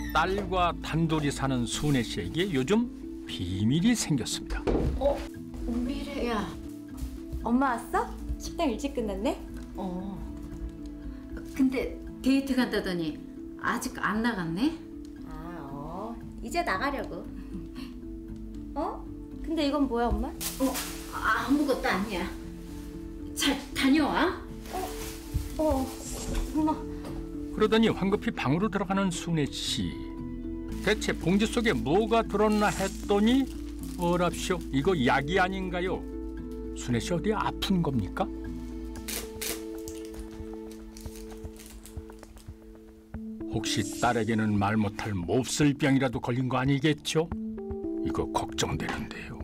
딸과 단둘이 사는 순애 씨에게 요즘 비밀이 생겼습니다. 미래야. 엄마 왔어? 식당 일찍 끝났네? 근데 데이트 간다더니 아직 안 나갔네? 이제 나가려고. 근데 이건 뭐야, 엄마? 아무것도 아니야. 잘 다녀와. 엄마. 그러더니 황급히 방으로 들어가는 순애 씨. 대체 봉지 속에 뭐가 들었나 했더니 어랍쇼, 이거 약이 아닌가요? 순애 씨 어디 아픈 겁니까? 혹시 딸에게는 말 못할 몹쓸 병이라도 걸린 거 아니겠죠? 이거 걱정되는데요.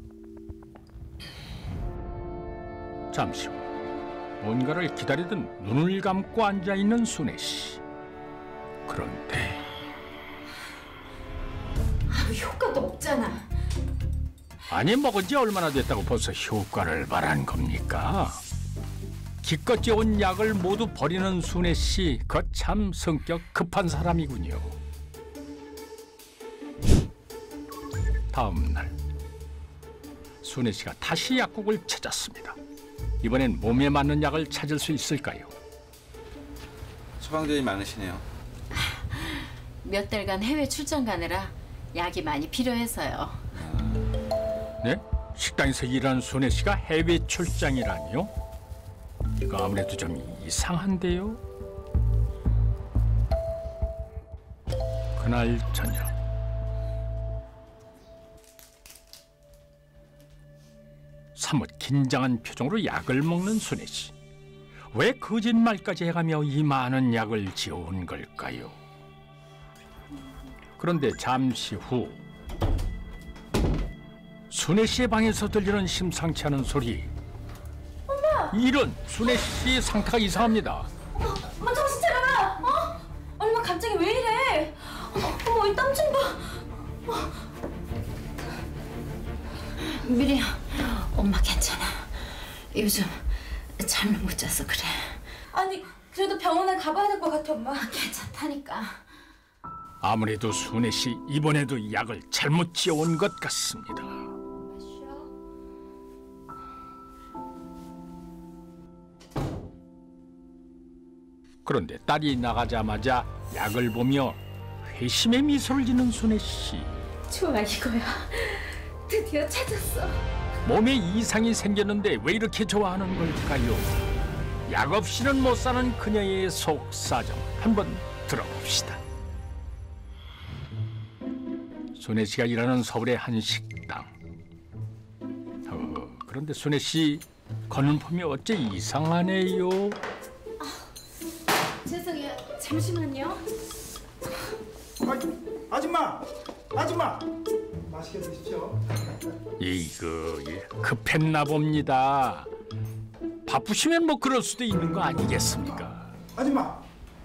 잠시 후 뭔가를 기다리듯 눈을 감고 앉아있는 순애 씨. 그런데 효과도 없잖아. 아니, 먹은 지 얼마나 됐다고 벌써 효과를 말한 겁니까? 기껏 지어온 약을 모두 버리는 순애 씨, 거참 성격 급한 사람이군요. 다음 날 순애 씨가 다시 약국을 찾았습니다. 이번엔 몸에 맞는 약을 찾을 수 있을까요? 처방전이 많으시네요. 몇 달간 해외 출장 가느라 약이 많이 필요해서요. 네? 식당에서 일하는 순애 씨가 해외 출장이라니요? 이거 아무래도 좀 이상한데요? 그날 저녁 사뭇 긴장한 표정으로 약을 먹는 순애 씨. 왜 거짓말까지 해가며 이 많은 약을 지어온 걸까요? 그런데 잠시 후 순애 씨의 방에서 들리는 심상치 않은 소리. 엄마! 이런 순애 씨 상태가 이상합니다. 엄마 정신 차려라! 엄마 갑자기 왜 이래? 어머, 이 땀 좀 봐. 미리야, 엄마 괜찮아. 요즘 잠을 못 자서 그래. 아니, 그래도 병원에 가봐야 될 것 같아, 엄마. 괜찮다니까. 아무래도 순애 씨 이번에도 약을 잘못 지어온 것 같습니다. 그런데 딸이 나가자마자 약을 보며 회심의 미소를 짓는 순애 씨. 좋아, 이거야. 드디어 찾았어. 몸에 이상이 생겼는데 왜 이렇게 좋아하는 걸까요? 약 없이는 못 사는 그녀의 속사정 한번 들어봅시다. 순애 씨가 일하는 서울의 한 식당. 그런데 순애 씨 걷는 폼이 어째 이상하네요. 죄송해요. 잠시만요. 아줌마! 맛있게 드십시오. 이거 급했나 봅니다. 바쁘시면 뭐 그럴 수도 있는 거 아니겠습니까? 아줌마!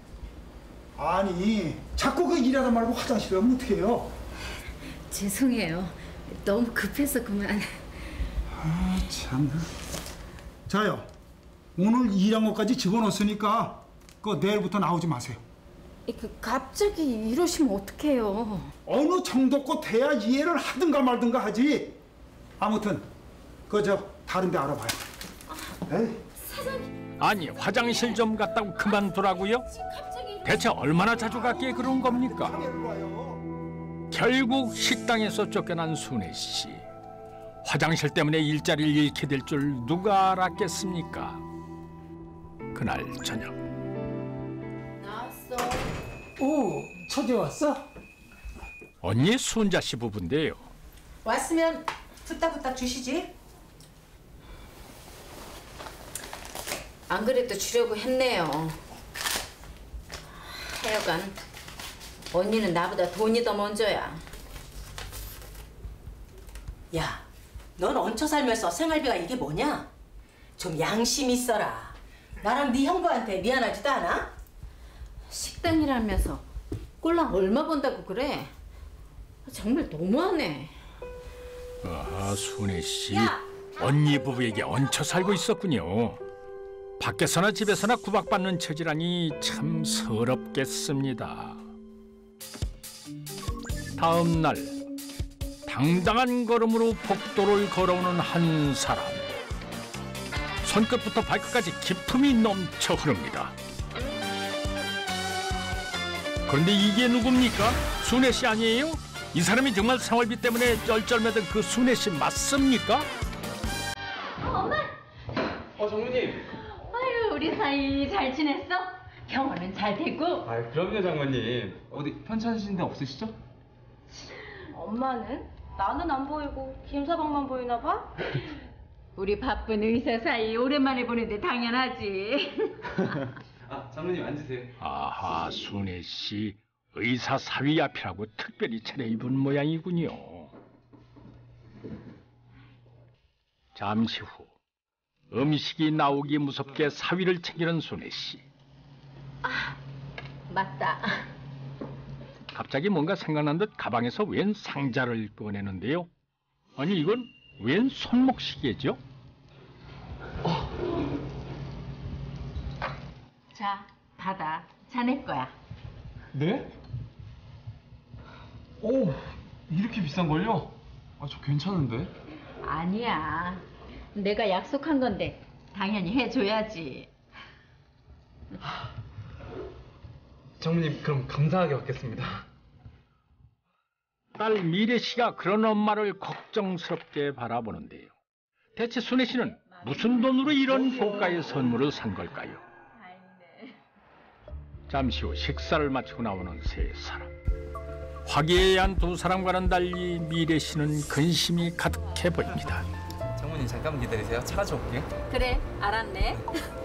아니, 자꾸 그 일하다 말고 화장실에 가면 어떡해요? 죄송해요. 너무 급해서 그만. 참. 자요, 오늘 일한 것까지 집어넣었으니까 그거 내일부터 나오지 마세요. 갑자기 이러시면 어떡해요? 어느 정도껏 돼야 이해를 하든가 말든가 하지. 아무튼 그저 다른 데 알아봐요. 에이. 아니, 화장실 좀 갔다고 그만두라고요? 대체 얼마나 자주 갔기에 그런 겁니까? 결국 식당에서 쫓겨난 순애 씨. 화장실 때문에 일자리를 잃게 될 줄 누가 알았겠습니까? 그날 저녁. 나왔어. 오, 처제 왔어? 언니 순자 씨 부부인데요. 왔으면 후딱후딱 주시지. 안 그래도 주려고 했네요. 하여간 언니는 나보다 돈이 더 먼저야. 야, 넌 얹혀 살면서 생활비가 이게 뭐냐? 좀 양심 있어라. 나랑 네 형부한테 미안하지도 않아? 식당이라면서 꼴랑 얼마 번다고 그래? 정말 너무하네. 아하, 순애 씨. 야! 언니 부부에게 얹혀 살고 있었군요. 밖에서나 집에서나 구박받는 처지라니 참 서럽겠습니다. 다음 날 당당한 걸음으로 복도를 걸어오는 한 사람. 손끝부터 발끝까지 기품이 넘쳐 흐릅니다. 그런데 이게 누굽니까? 순애 씨 아니에요? 이 사람이 정말 생활비 때문에 쩔쩔매던 그 순애 씨 맞습니까? 장모님. 아유, 우리 사이 잘 지냈어? 병원은 잘 되고? 아, 그럼요, 장모님. 어디 편찮으신 데 없으시죠? 엄마는? 나는 안 보이고 김서방만 보이나 봐? 우리 바쁜 의사 사이 오랜만에 보는데 당연하지. 아, 장모님 앉으세요. 아하, 순애 씨 의사 사위 앞이라고 특별히 차려입은 모양이군요. 잠시 후 음식이 나오기 무섭게 사위를 챙기는 순애 씨. 맞다. 갑자기 뭔가 생각난 듯 가방에서 웬 상자를 꺼내는데요. 아니 이건 웬 손목시계죠? 자, 받아. 자네 거야. 네? 오, 이렇게 비싼 걸요? 아, 저 괜찮은데? 아니야. 내가 약속한 건데 당연히 해줘야지. 장모님, 그럼 감사하게 받겠습니다. 딸 미래 씨가 그런 엄마를 걱정스럽게 바라보는데요. 대체 순애 씨는 무슨 돈으로 이런 고가의 선물을 산 걸까요? 잠시 후 식사를 마치고 나오는 세 사람. 화기애애한 두 사람과는 달리 미래 씨는 근심이 가득해 보입니다. 장모님, 잠깐만 기다리세요. 차 가져올게요. 그래, 알았네.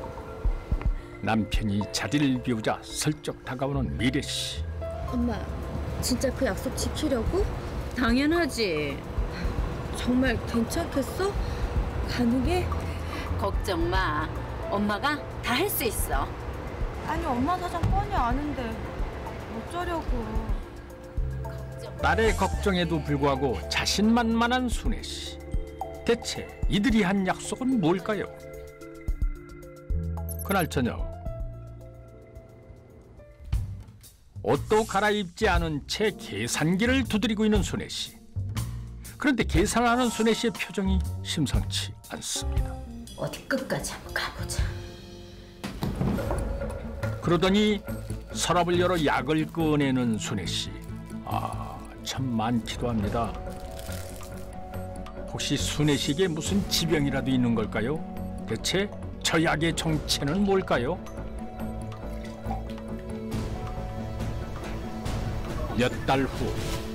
남편이 자리를 비우자 슬쩍 다가오는 미래 씨. 엄마, 진짜 그 약속 지키려고? 당연하지. 정말 괜찮겠어? 가능해? 걱정 마. 엄마가 다 할 수 있어. 아니 엄마 사정 뻔히 아는데 어쩌려고. 딸의 걱정에도 불구하고 자신만만한 순애 씨. 대체 이들이 한 약속은 뭘까요? 그날 저녁 옷도 갈아입지 않은 채 계산기를 두드리고 있는 순애 씨. 그런데 계산을 하는 순애 씨의 표정이 심상치 않습니다. 어디 끝까지 한번 가보자. 그러더니 서랍을 열어 약을 꺼내는 순애 씨. 참 많기도 합니다. 혹시 순애 씨에게 무슨 지병이라도 있는 걸까요? 대체 저 약의 정체는 뭘까요? 몇 달 후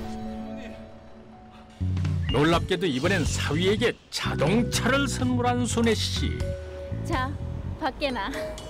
놀랍게도 이번엔 사위에게 자동차를 선물한 순애 씨. 자, 밖에 나.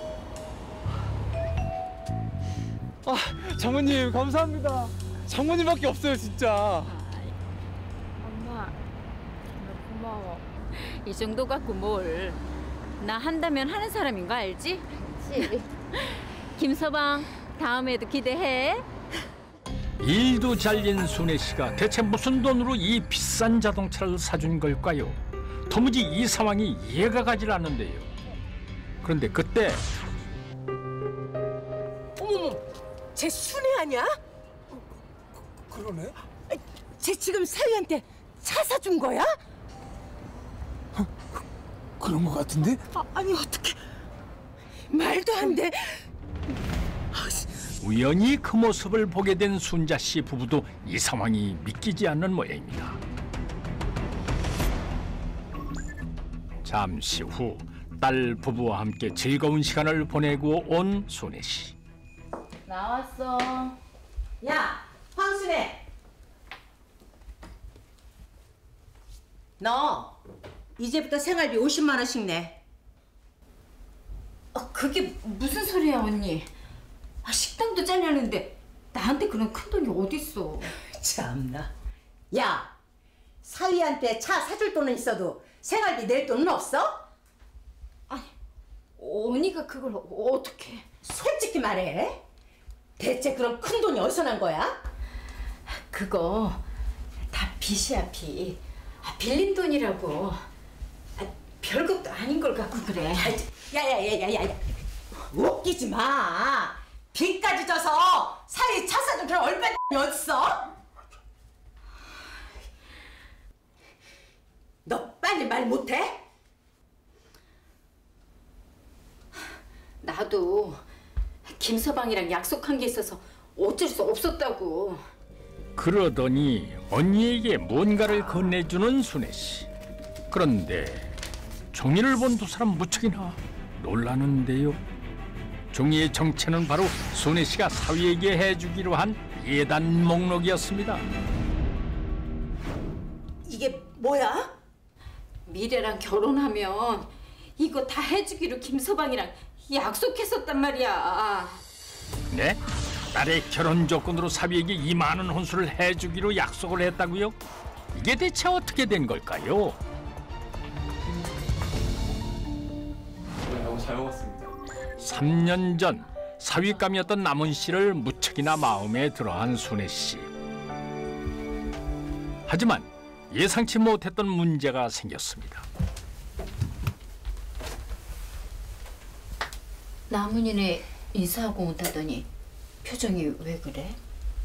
아, 장모님, 감사합니다. 장모님밖에 없어요, 진짜. 엄마 정말 고마워. 이 정도 갖고 뭘. 나 한다면 하는 사람인 거 알지? 그치. 김서방, 다음에도 기대해. 일도 잘린 순애 씨가 대체 무슨 돈으로 이 비싼 자동차를 사준 걸까요? 도무지 이 상황이 이해가 가질 않는데요. 그런데 그때 어머머, 쟤 순애 아니야? 그러네. 쟤 지금 사위한테 차 사준 거야? 그런 것 같은데? 아니 어떻게 말도 안 돼. 우연히 그 모습을 보게 된 순자 씨 부부도 이 상황이 믿기지 않는 모양입니다. 잠시 후 딸 부부와 함께 즐거운 시간을 보내고 온 순애 씨. 나왔어. 야, 황순애. 너 이제부터 생활비 50만 원씩 내. 그게 무슨 소리야, 언니? 식당도 잘렸는데 나한테 그런 큰 돈이 어딨어? 참나. 야, 사위한테 차 사줄 돈은 있어도 생활비 낼 돈은 없어? 언니가 그걸 어떻게? 솔직히 말해. 대체 그런 큰 돈이 어디서 난 거야? 그거 다 빚이야, 빚. 빌린 돈이라고. 별것도 아닌 걸 갖고 그래. 야야야야야, 웃기지 마. 빚까지 져서 사위 차 사준 그런 얼마나 어딨어? 빨리 말 못해? 나도 김서방이랑 약속한 게 있어서 어쩔 수 없었다고. 그러더니 언니에게 뭔가를 건네주는 순애 씨. 그런데 종이를 본 두 사람 무척이나 놀라는데요. 종이의 정체는 바로 순애 씨가 사위에게 해주기로 한 예단 목록이었습니다. 이게 뭐야? 미래랑 결혼하면 이거 다 해주기로 김서방이랑 약속했었단 말이야. 네? 딸의 결혼 조건으로 사위에게 이 많은 혼수를 해주기로 약속을 했다고요? 이게 대체 어떻게 된 걸까요? 너무 잘 먹었습니다. 3년 전 사위감이었던 남은 씨를 무척이나 마음에 들어한 순애 씨. 하지만 예상치 못했던 문제가 생겼습니다. 남은이네 인사하고 온다더니 표정이 왜 그래?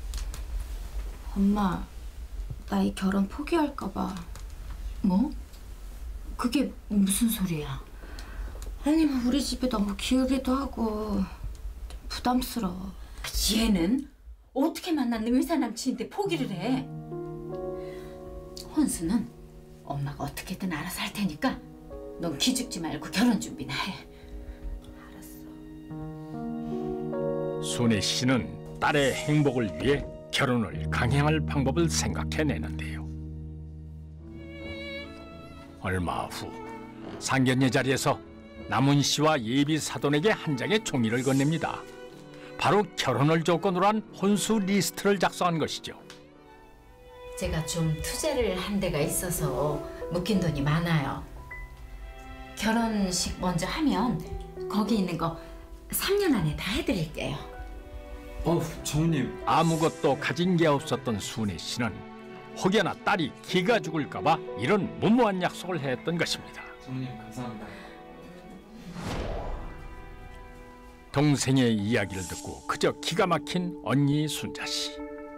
엄마, 나 이 결혼 포기할까 봐. 뭐? 그게 무슨 소리야? 아니, 우리 집에 너무 기우기도 하고 좀 부담스러워. 얘는 어떻게 만난 의사 남친인데 포기를 해? 혼수는 엄마가 어떻게든 알아서 할 테니까 넌 기죽지 말고 결혼 준비나 해. 순애 씨는 딸의 행복을 위해 결혼을 강행할 방법을 생각해내는데요. 얼마 후 상견례 자리에서 남은 씨와 예비 사돈에게 한 장의 종이를 건넵니다. 바로 결혼을 조건으로 한 혼수 리스트를 작성한 것이죠. 제가 좀 투자를 한 데가 있어서 묶인 돈이 많아요. 결혼식 먼저 하면 거기 있는 거 3년 안에 다 해드릴게요. 정우님. 아무것도 가진 게 없었던 순애 씨는 혹여나 딸이 기가 죽을까 봐 이런 무모한 약속을 했던 것입니다. 정우님 감사합니다. 동생의 이야기를 듣고 그저 기가 막힌 언니 순자 씨.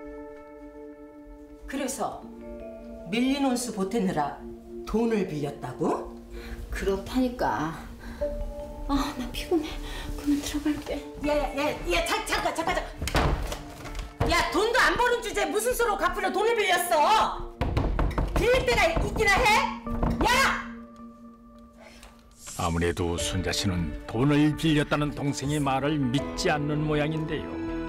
그래서 밀린 혼수 보태느라 돈을 빌렸다고? 그렇다니까. 아, 나 피곤해. 그만 들어갈게. 야야야야 잠깐. 야 돈도 안 버는 주제에 무슨 수로 갚으려 돈을 빌렸어? 빌릴 때가 있기나 해? 야! 아무래도 순자 씨는 돈을 빌렸다는 동생의 말을 믿지 않는 모양인데요.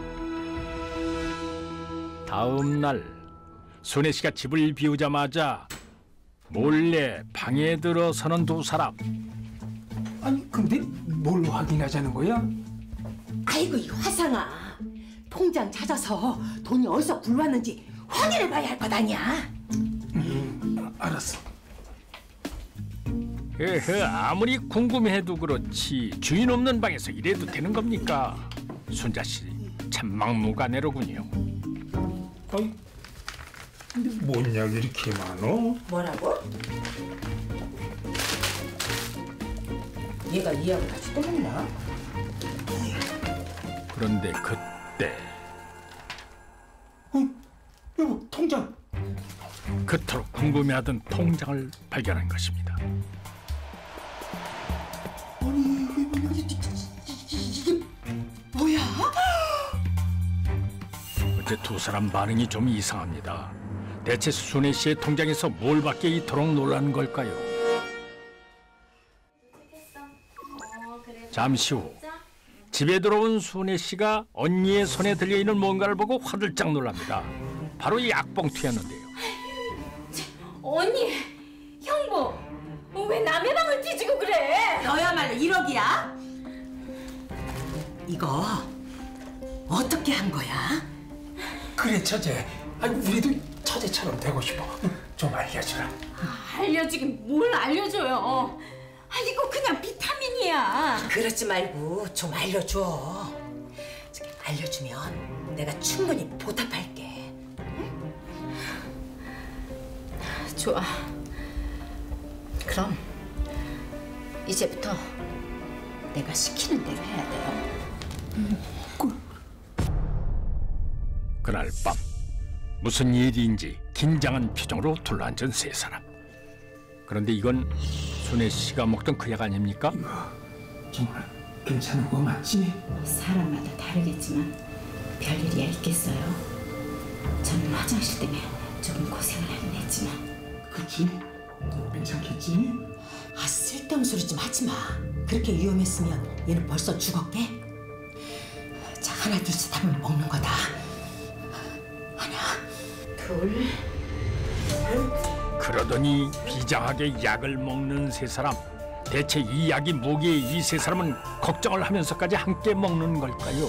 다음 날 순애 씨가 집을 비우자마자 몰래 방에 들어서는 두 사람. 아니 근데 뭘 확인하자는 거야? 아이고 이 화상아 통장 찾아서 돈이 어디서 굴러왔는지 확인해봐야 할 것 아니야? 알았어. 아무리 궁금해도 그렇지 주인 없는 방에서 이래도 되는 겁니까? 순자 씨 참 막무가내로군요. 아이 근데 뭔 약이 이렇게 많어? 뭐라고? 얘가 이 약을 같이 또 먹나? 그런데 그때 여보 통장. 그토록 궁금해하던 통장을 발견한 것입니다. 이게 뭐야? 어째 두 사람 반응이 좀 이상합니다. 대체 순애 씨의 통장에서 뭘 받게 이토록 놀란 걸까요? 잠시 후 집에 들어온 순애 씨가 언니의 손에 들려있는 뭔가를 보고 화들짝 놀랍니다. 바로 이 약봉투였는데요. 언니, 형부, 왜 남의 방을 뒤지고 그래? 너야말로 1억이야? 이거 어떻게 한 거야? 그래 처제. 아니 우리도 처제처럼 되고 싶어. 좀 알려주라. 알려주긴 뭘 알려줘요. 아니 이거 그냥 비타민이야. 그러지 말고 좀 알려줘. 저기 알려주면 내가 충분히 보답할게. 좋아. 그럼 이제부터 내가 시키는 대로 해야 돼요. 그날 밤 무슨 일인지 긴장한 표정으로 둘러앉은 세 사람. 그런데 이건 순애 씨가 먹던 그 약 아닙니까? 정말 괜찮은 거 맞지? 사람마다 다르겠지만 별일이야 있겠어요. 저는 화장실 때문에 조금 고생을 하긴 했지만. 그치? 괜찮겠지? 아, 쓸데없는 소리 좀 하지 마. 그렇게 위험했으면 얘는 벌써 죽었게. 자, 하나 둘셋 하면 먹는 거다. 하나, 둘. 그러더니 비장하게 약을 먹는 세 사람. 대체 이 약이 뭐기에 이 세 사람은 걱정을 하면서까지 함께 먹는 걸까요?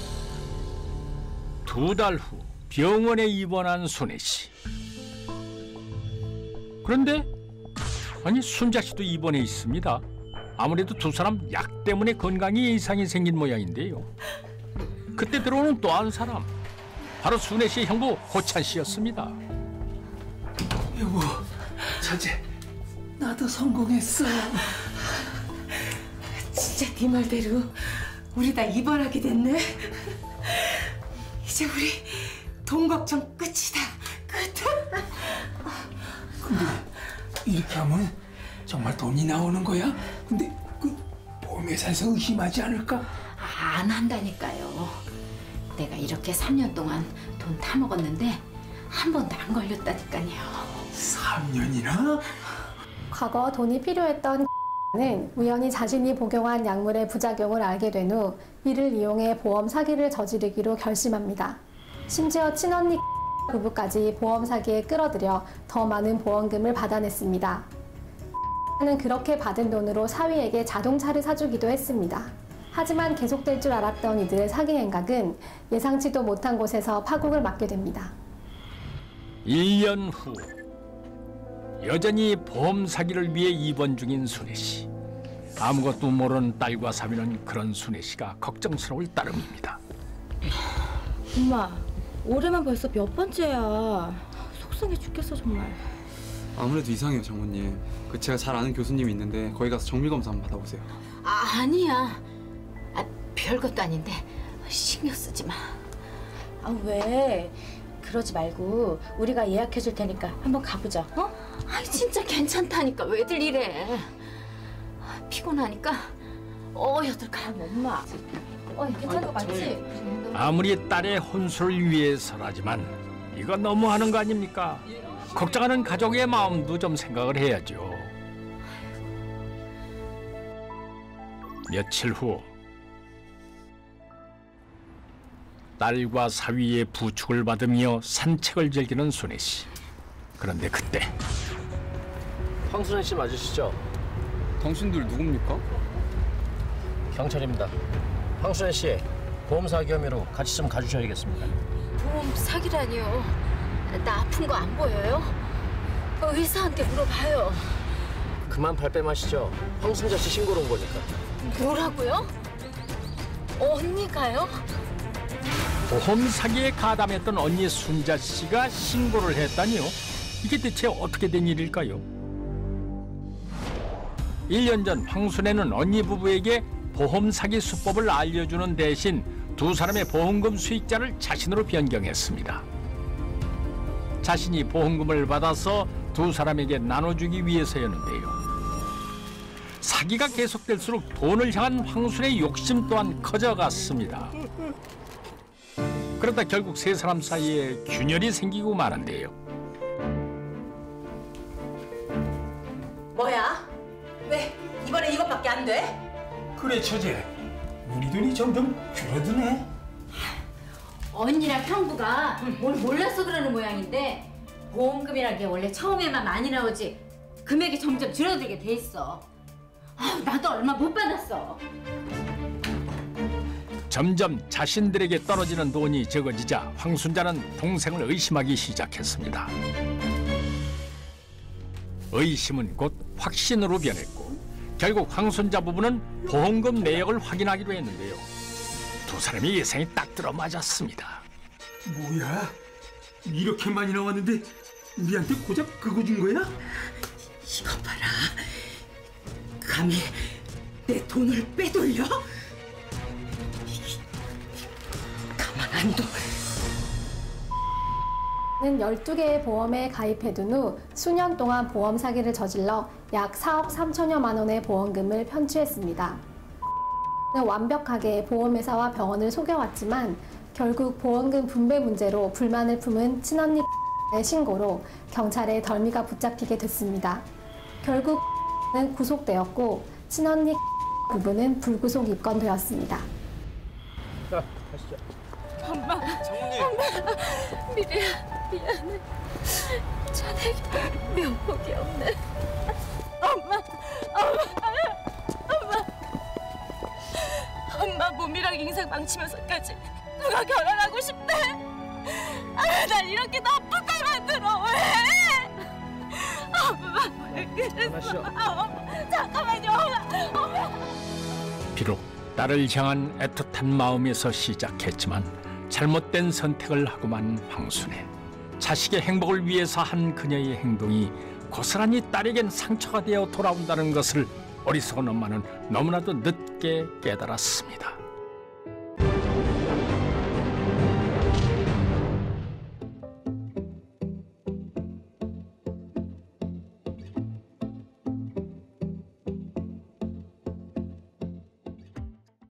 2달 후 병원에 입원한 순애 씨. 그런데 아니 순자 씨도 입원해 있습니다. 아무래도 두 사람 약 때문에 건강에 이상이 생긴 모양인데요. 그때 들어오는 또 한 사람. 바로 순애 씨의 형부 호찬 씨였습니다. 여보, 자제, 나도 성공했어. 진짜 네 말대로 우리 다 입원하게 됐네. 이제 우리 돈 걱정 끝이다. 끝. 근데 이렇게 하면 정말 돈이 나오는 거야? 근데 그 보험회사에서 의심하지 않을까? 안 한다니까요. 내가 이렇게 3년 동안 돈 타먹었는데 한 번도 안 걸렸다니까요. 3년이나? 과거 돈이 필요했던 는 우연히 자신이 복용한 약물의 부작용을 알게 된 후 이를 이용해 보험 사기를 저지르기로 결심합니다. 심지어 친언니 부부까지 보험 사기에 끌어들여 더 많은 보험금을 받아냈습니다. 는 그렇게 받은 돈으로 사위에게 자동차를 사주기도 했습니다. 하지만 계속될 줄 알았던 이들의 사기 행각은 예상치도 못한 곳에서 파국을 맞게 됩니다. 1년 후 여전히 보험 사기를 위해 입원 중인 순애 씨. 아무것도 모르는 딸과 사위는 그런 순애 씨가 걱정스러울 따름입니다. 엄마, 올해만 벌써 몇 번째야. 속상해 죽겠어 정말. 아무래도 이상해요, 장모님. 제가 잘 아는 교수님이 있는데 거기 가서 정밀 검사 한번 받아보세요. 아니야. 별것도 아닌데 신경 쓰지 마. 아, 왜? 그러지 말고 우리가 예약해줄 테니까 한번 가보자. 어? 아이 진짜 괜찮다니까 왜들 이래. 피곤하니까 여들가. 엄마. 괜찮은 거 맞지? 아무리 딸의 혼수를 위해서라지만 이거 너무하는 거 아닙니까? 걱정하는 가족의 마음도 좀 생각을 해야죠. 며칠 후 딸과 사위의 부축을 받으며 산책을 즐기는 순애 씨. 그런데 그때 황순애 씨 맞으시죠? 당신들 누굽니까? 경찰입니다. 황순애 씨, 보험 사기 혐의로 같이 좀 가주셔야겠습니다. 보험 사기라니요. 나 아픈 거 안 보여요? 의사한테 물어봐요. 그만 발뺌하시죠. 황순자 씨 신고로 온 거니까. 뭐라고요? 언니가요? 보험 사기에 가담했던 언니 순자 씨가 신고를 했다니요? 이게 대체 어떻게 된 일일까요? 1년 전 황순애는 언니 부부에게 보험 사기 수법을 알려주는 대신 두 사람의 보험금 수익자를 자신으로 변경했습니다. 자신이 보험금을 받아서 두 사람에게 나눠주기 위해서였는데요. 사기가 계속될수록 돈을 향한 황순애의 욕심 또한 커져갔습니다. 그러다 결국 세 사람 사이에 균열이 생기고 마는데요. 뭐야? 왜 이번에 이것밖에 안 돼? 그래 처제, 우리 돈이 점점 줄어드네. 언니랑 형부가 뭘 몰라서 그러는 모양인데 보험금이란 게 원래 처음에만 많이 나오지 금액이 점점 줄어들게 돼 있어. 나도 얼마 못 받았어. 점점 자신들에게 떨어지는 돈이 적어지자 황순자는 동생을 의심하기 시작했습니다. 의심은 곧 확신으로 변했고 결국 황순자 부부는 보험금 내역을 확인하기로 했는데요. 두 사람의 예상이 딱 들어맞았습니다. 뭐야? 이렇게 많이 나왔는데 우리한테 고작 그거 준 거야? 이거 봐라. 감히 내 돈을 빼돌려? 가만 안 둬. 는 12개의 보험에 가입해둔 후 수년 동안 보험 사기를 저질러 약 4억 3천여만 원의 보험금을 편취했습니다. 완벽하게 보험회사와 병원을 속여왔지만 결국 보험금 분배 문제로 불만을 품은 친언니의 신고로 경찰에 덜미가 붙잡히게 됐습니다. 결국 는 구속되었고 친언니 부부는 불구속 입건되었습니다. 자, 가시죠. 엄마, 엄마, 미리야, 미안해. 자네에게 면목이 없네. 엄마 몸이랑 인생 망치면서까지 누가 결혼하고 싶대? 날 이렇게 나쁜 걸 만들어 왜? 엄마 왜 그랬어? 잠깐만요, 엄마. 비록 딸을 향한 애틋한 마음에서 시작했지만 잘못된 선택을 하고 만 황순애. 자식의 행복을 위해서 한 그녀의 행동이 고스란히 딸에겐 상처가 되어 돌아온다는 것을 어리석은 엄마는 너무나도 늦게 깨달았습니다.